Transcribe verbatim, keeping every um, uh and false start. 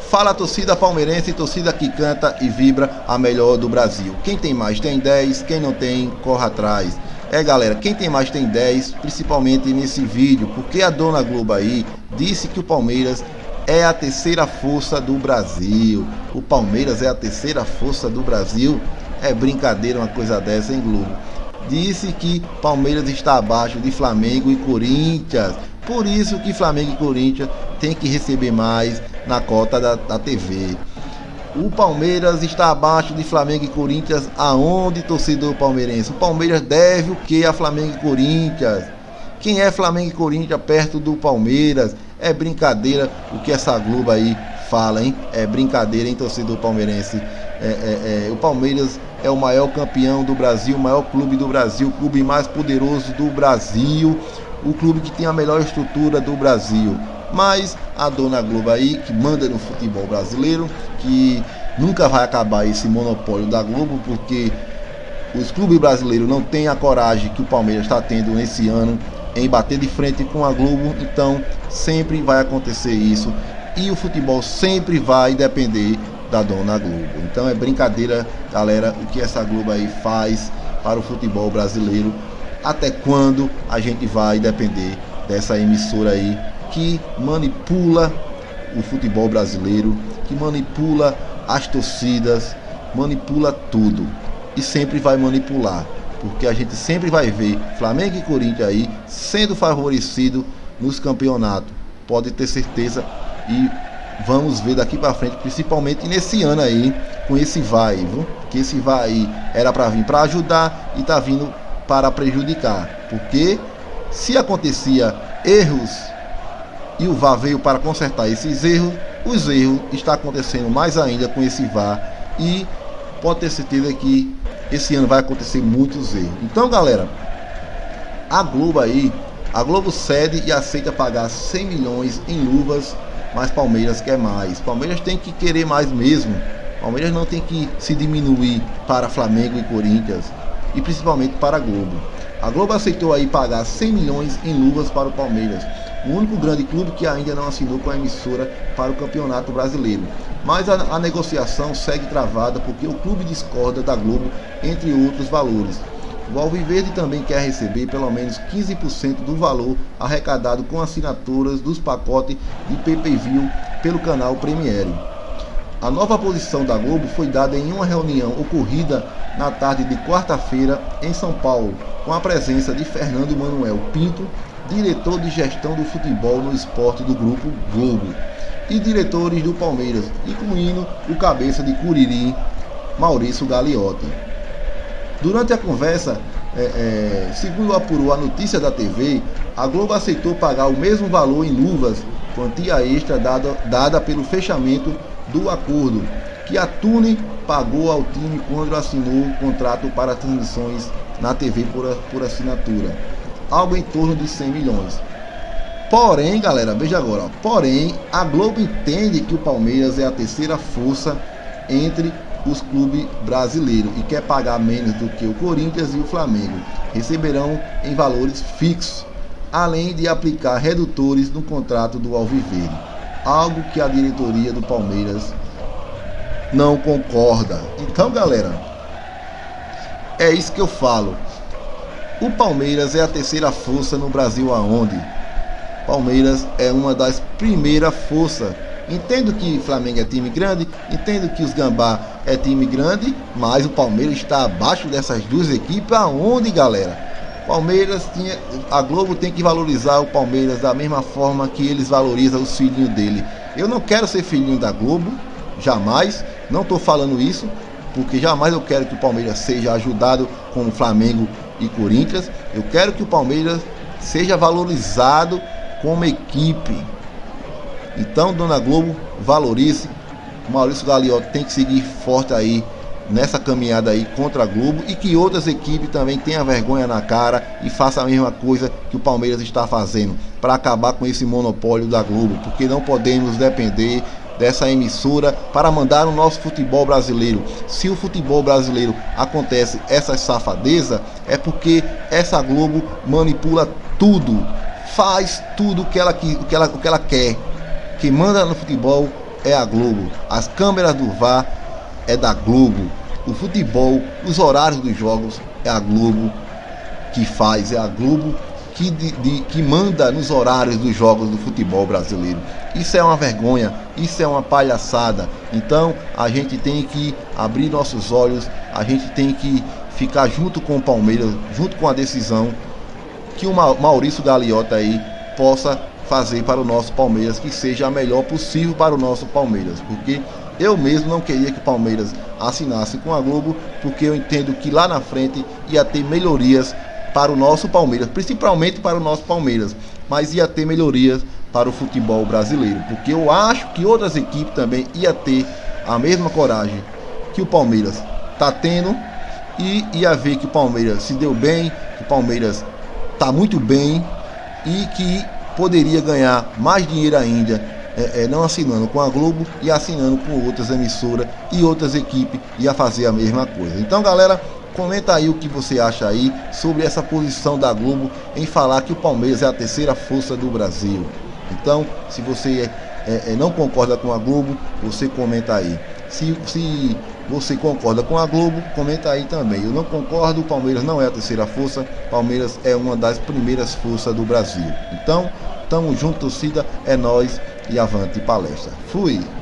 Fala, torcida palmeirense, torcida que canta e vibra a melhor do Brasil. Quem tem mais tem dez, quem não tem, corre atrás. É, galera, quem tem mais tem dez, principalmente nesse vídeo, porque a dona Globo aí disse que o Palmeiras é a terceira força do Brasil. O Palmeiras é a terceira força do Brasil. É brincadeira uma coisa dessa, hein, Globo? Disse que Palmeiras está abaixo de Flamengo e Corinthians. Por isso que Flamengo e Corinthians tem que receber mais na cota da, da T V. O Palmeiras está abaixo de Flamengo e Corinthians. Aonde, torcedor palmeirense? O Palmeiras deve o que a Flamengo e Corinthians? Quem é Flamengo e Corinthians perto do Palmeiras? É brincadeira o que essa Globo aí fala, hein? É brincadeira, hein, torcedor palmeirense? É, é, é, o Palmeiras é o maior campeão do Brasil, o maior clube do Brasil, o clube mais poderoso do Brasil, o clube que tem a melhor estrutura do Brasil. Mas a dona Globo aí, que manda no futebol brasileiro, que nunca vai acabar esse monopólio da Globo, porque os clubes brasileiros não têm a coragem que o Palmeiras está tendo nesse ano em bater de frente com a Globo. Então sempre vai acontecer isso e o futebol sempre vai depender da dona Globo. Então é brincadeira, galera, o que essa Globo aí faz para o futebol brasileiro. Até quando a gente vai depender dessa emissora aí que manipula o futebol brasileiro, que manipula as torcidas, manipula tudo e sempre vai manipular, porque a gente sempre vai ver Flamengo e Corinthians aí sendo favorecido nos campeonatos, pode ter certeza. E vamos ver daqui para frente, principalmente nesse ano aí, com esse V A R, viu? Que esse V A R aí era para vir para ajudar e tá vindo para prejudicar, porque se acontecia erros e o V A R veio para consertar esses erros, os erros estão acontecendo mais ainda com esse V A R e pode ter certeza que esse ano vai acontecer muitos erros. Então, galera, a Globo aí, a Globo cede e aceita pagar cem milhões em luvas, mas Palmeiras quer mais. Palmeiras tem que querer mais mesmo. Palmeiras não tem que se diminuir para Flamengo e Corinthians e principalmente para a Globo. A Globo aceitou aí pagar cem milhões em luvas para o Palmeiras, o único grande clube que ainda não assinou com a emissora para o Campeonato Brasileiro. Mas a, a negociação segue travada porque o clube discorda da Globo, entre outros valores. O Alviverde também quer receber pelo menos quinze por cento do valor arrecadado com assinaturas dos pacotes de pay-per-view pelo canal Premiere. A nova posição da Globo foi dada em uma reunião ocorrida na tarde de quarta-feira em São Paulo, com a presença de Fernando Manuel Pinto, diretor de gestão do futebol no esporte do Grupo Globo, e diretores do Palmeiras, incluindo o cabeça de Curiri, Maurício Gagliotti. Durante a conversa, é, é, segundo apurou a notícia da T V, a Globo aceitou pagar o mesmo valor em luvas, quantia extra dada, dada pelo fechamento do acordo que a Tune pagou ao time quando assinou o contrato para transmissões na T V por, por assinatura, algo em torno de cem milhões. Porém, galera, veja agora, ó, porém, a Globo entende que o Palmeiras é a terceira força entre os clubes brasileiros e quer pagar menos do que o Corinthians e o Flamengo. Receberão em valores fixos, além de aplicar redutores no contrato do Alviverde, algo que a diretoria do Palmeiras não concorda. Então, galera, é isso que eu falo. O Palmeiras é a terceira força no Brasil aonde? Palmeiras é uma das primeiras forças. Entendo que Flamengo é time grande, entendo que os Gambá é time grande, mas o Palmeiras está abaixo dessas duas equipes aonde, galera? Palmeiras tinha, a Globo tem que valorizar o Palmeiras da mesma forma que eles valorizam os filhinhos dele. Eu não quero ser filhinho da Globo, jamais, não estou falando isso, porque jamais eu quero que o Palmeiras seja ajudado como Flamengo e Corinthians. Eu quero que o Palmeiras seja valorizado como equipe. Então, dona Globo, valorize. Maurício Gagliotti tem que seguir forte aí nessa caminhada aí contra a Globo, e que outras equipes também tenham vergonha na cara e façam a mesma coisa que o Palmeiras está fazendo para acabar com esse monopólio da Globo, porque não podemos depender dessa emissora para mandar o nosso futebol brasileiro. Se o futebol brasileiro acontece essa safadeza, é porque essa Globo manipula tudo, faz tudo o que ela, o que ela, o que ela quer. Quem manda no futebol é a Globo. As câmeras do V A R é da Globo. O futebol, os horários dos jogos é a Globo que faz, é a Globo que, de, de, que manda nos horários dos jogos do futebol brasileiro. Isso é uma vergonha, isso é uma palhaçada. Então a gente tem que abrir nossos olhos, a gente tem que ficar junto com o Palmeiras, junto com a decisão que o Maurício Gagliotti aí possa fazer para o nosso Palmeiras, que seja a melhor possível para o nosso Palmeiras, porque eu mesmo não queria que o Palmeiras assinasse com a Globo, porque eu entendo que lá na frente ia ter melhorias para o nosso Palmeiras, principalmente para o nosso Palmeiras, mas ia ter melhorias para o futebol brasileiro, porque eu acho que outras equipes também ia ter a mesma coragem que o Palmeiras está tendo, e ia ver que o Palmeiras se deu bem, que o Palmeiras está muito bem e que poderia ganhar mais dinheiro ainda, é, é, não assinando com a Globo e assinando com outras emissoras e outras equipes, ia fazer a mesma coisa. Então, galera, comenta aí o que você acha aí sobre essa posição da Globo em falar que o Palmeiras é a terceira força do Brasil. Então, se você é, é, não concorda com a Globo, você comenta aí. Se, se você concorda com a Globo, comenta aí também. Eu não concordo, o Palmeiras não é a terceira força, Palmeiras é uma das primeiras forças do Brasil. Então, tamo junto, torcida, é nóis e avante palestra. Fui!